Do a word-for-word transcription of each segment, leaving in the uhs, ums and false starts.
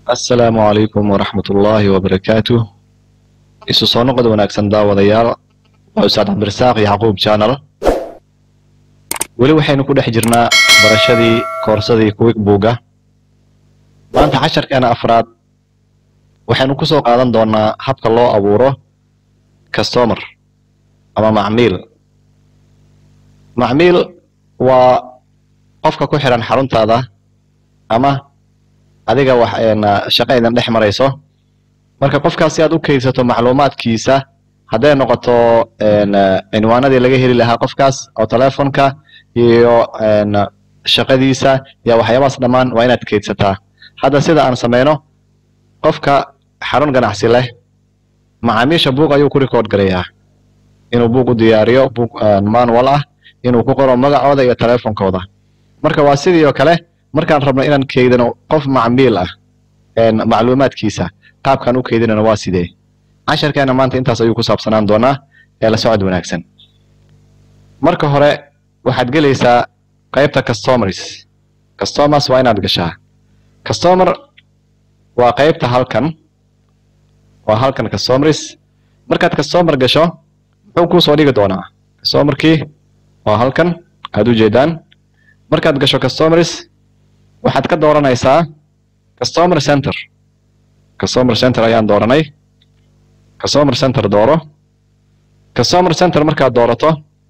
السلام عليكم ورحمة الله وبركاته. isu soo noqod wanaagsan daawadayaal waa Ustaad Cabdirasaaq Yacquub channel. weli waxaynu ku dhex jirnaa barashadii koorsadii QuickBooks. maanta casharkeena afraad waxaynu ku soo qaadan doonaa habka loo abuuro customer ama macmiil. macmiil waa qofka ku xiran xaruntaada ama adiga wax shaqaydan dhex marayso. marka qofkaasi aad u kaydsato macluumaadkiisa haday noqoto cinwaanadii laga heli lahaa qofkaas oo telefoonka iyo shaqadiisa iyo waxyaabahaas dhamaan waa inaad kaydsataa. hadda sida aan sameeyno qofka xarun ganacsi leh macaamiisha buug ayuu ku record gareeyaa inuu buug u diyaariyo buug manual ah inuu ku qoro magacooda iyo telefoonkooda. marka waa sidoo kale markaan rabno inaan kaydino qof macmiil ah macluumaadkiisa qaabkan u kaydinana waa sidee. casharkeena maanta intaas ayuu ku saabsanaan doonaa ee la socod wanaagsan. marka hore waxaad gelaysaa qaybta customers. customers waa inaad gashaa. customer waa qaybta halkan waa halkan customers. markaad customer gasho wuxuu ku soo dhigi doonaa customerkii waa halkan aad u jeedaan. markaad gasho customers waxaad ka dooranaysaa customer center. customer center ayaan dooranay. customer center dooro. customer center markaad doorato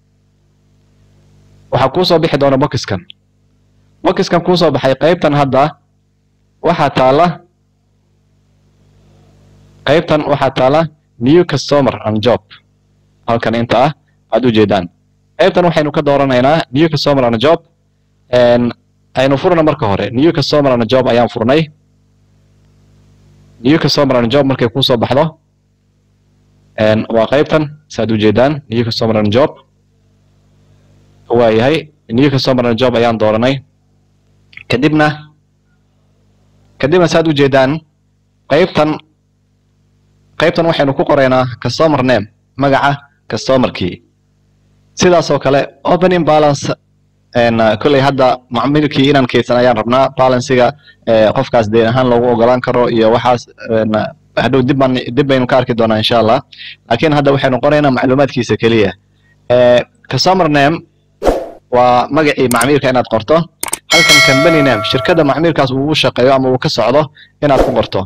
waxa ku soo bixi doona boxkan. boxkan ku soo baxay qaybtan hadda waxa taala qaybtan waxa taala new customer and job. halkan inta ah aad u jeedaan. qaybtan waxaynu ka dooranaynaa new customer and job. een aynu furno marka hore new customer and job ayaan furnay. new customer and job markay ku soo baxdo een waa qaybtan saad u jeedaan new customer and job waa yahay new customer and job ayaan dooranay. kadibna kadibna saad u jeedaan qaybtan qaybtan waxaynu ku qoraynaa customer name magaca customerkii. sidaas oo kale opening balance een kulay hadda macmiilkii inaan kaydsan ayaan rabnaa balancega ee qofkaas deen ahaan loogu ogolaan karo iyo waxaas hadhow dib baan dib baynu ka arki doonaa insha Allah. laakiin hadda waxaynu qoraynaa macluumaadkiisa kaliya. ee customer name waa magacii macmiilka inaad qorto. halkan company name shirkadda macmiilkaas uu u shaqeeyo ama uu ka socdo inaad ku qorto.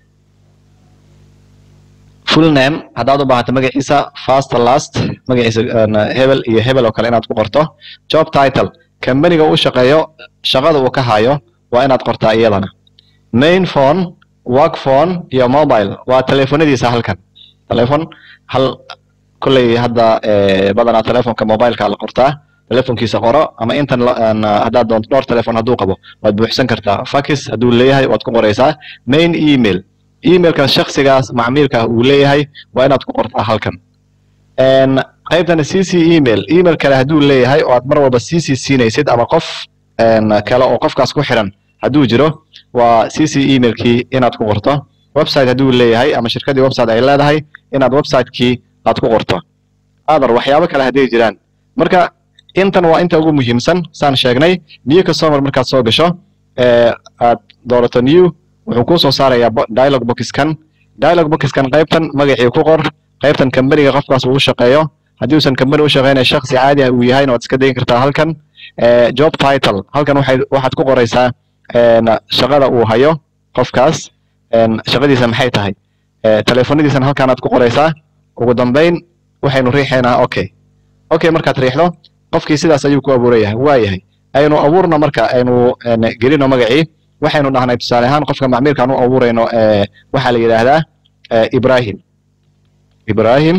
full name hadaad u baahato magaciisa first last magaciisa hebel iyo hebel oo kale inaad ku qorto. job title companyga uu shaqeeyo shaqada uu ka hayo waa inaad qortaa iyadana. main phone work phone iyo mobile waa telefoonadiisa halkan. telefoon hal kulay hadda ee badana telefoonka mobileka la qortaa. telefoonkiisa qoro ama intan hadaad doonto dhowr telefoon haduu qabo waad buuxsan kartaa. fax haduu leeyahay waad ku qoraysaa. main email emailka shakhsigaas macmiilka uu leeyahay waa inaad ku qortaa halkan. een qaybtan cc email email kale haduu leeyahay oo aad mar walba cc siinaysid ama qof een kale oo qofkaas ku xiran haduu jiro waa cc emailkii inaad ku qorto. website haduu leeyahay ama shirkadii website ay leedahay inaad website-kii aad ku qorto. aadar waxyaabo kale haday jiraan. marka intan waa inta ugu muhiimsan saan sheegnay. new customer markaad soo gasho ee aad doorato new wuxuu ku soo saarayaa dialog boxkan. dialog boxkan qaybtan magacii ku qor. qaybtan companyga qofkaas uu shaqeeyo hadii uusan company u shaqeynay shakhsi caadi ah uu yahay waad iska deyn kartaa halkan. ee job title halkan waxay waxaad ku qoraysaa een shaqada uu hayo qofkaas een shaqadiisa maxay tahay. ee telefoonadiisa halkan aad ku qoraysaa. ugu dambeyn waxaynu riixaynaa okay. okay markaad riixdo qofkii sidaas ayuu ku abuurayaa waa yahay. aynu abuurno marka aynu gelino magacii waxaynu dhahnay tusaale ahaan qofka macmiilka aanu abuurayno ee waxa la yiraahdaa Ibrahim Ibrahim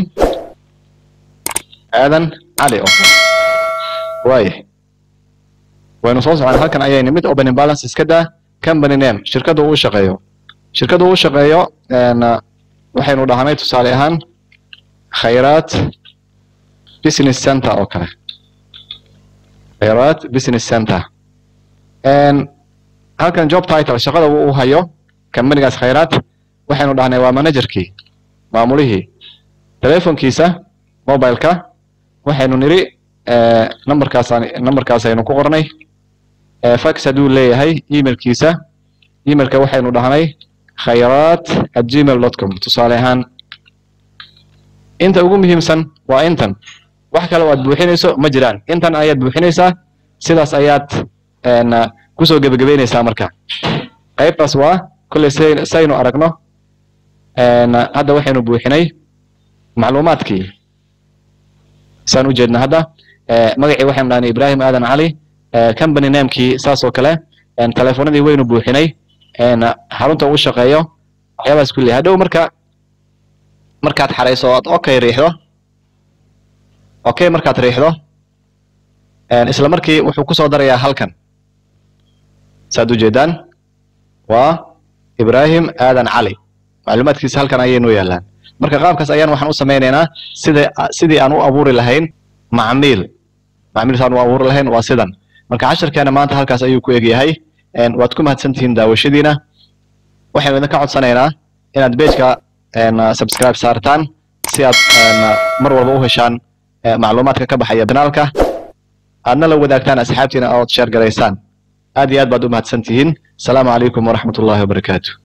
aadan cali oo way waynu soo socon halkan ayayna mid opening balance iska daa. company name shirkadu uu shaqeeyo shirkadu uu shaqeeyo een waxaynu dhahnay tusaale ahaan khayraat business center oo kale. khayraat business center een halkan job title shaqada uu hayo companygaas khayraat waxaynu dhahnay waa managerkii maamulihii. telefoonkiisa mobileka waxaynu niri ee numberkaas numberkaas aynu ku qornay. ee fax haduu leeyahay emailkiisa emailka waxaynu dhahnay khayraat at gmail dot com tusaale ahaan inta ugu muhiimsan waa intan wax kale oo aad buuxinayso ma jiraan intan ayaad buuxinaysaa sidaas ayaad een ku soo gabagabeynaysaa marka qaybtaas waa kulli saynu aragno een hadda waxaynu buuxinay macluumaadkii saan u jeedna hadda magacii waxaan dhahnay Ibrahim Aadan Cali company name-kii saas oo kale een telefoonadii waynu buuxinay een xarunta uu shaqeeyo waxyaabaas kulli hadhow marka markaad xareyso aad okay riixdo okay markaad riixdo een isla markii wuxuu ku soo darayaa halkan saad u jeedaan waa Ibrahim Aadan Cali macluumaadkiisa halkan ayay noo yaalaan marka qaabkaas ayaan waxaan u sameynaynaa sida sidii aan u abuuri lahayn macmiil macmiil saan u abuuri lahayn waa sidan marka casharkeena maanta halkaas ayuu ku egyahay een waad ku mahadsantihiin daawashadiina waxaan idin ka codsanaynaa inaad page-ka een subscribe saartaan si aad mar walba u heshaan macluumaadka ka baxaya kanaalka aadna la wadaagtaan asxaabtiina oo share gareysaan aad iyo aad baad u mahadsantihiin salaamu calaykum waraxmatullaahi wabarakaatuh